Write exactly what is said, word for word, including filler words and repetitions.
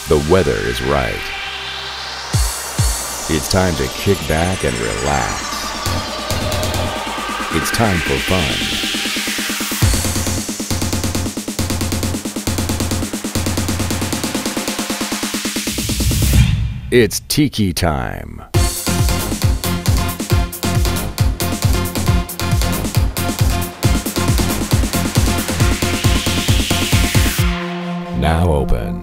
The weather is right. It's time to kick back and relax. It's time for fun. It's Tiki time. Now open.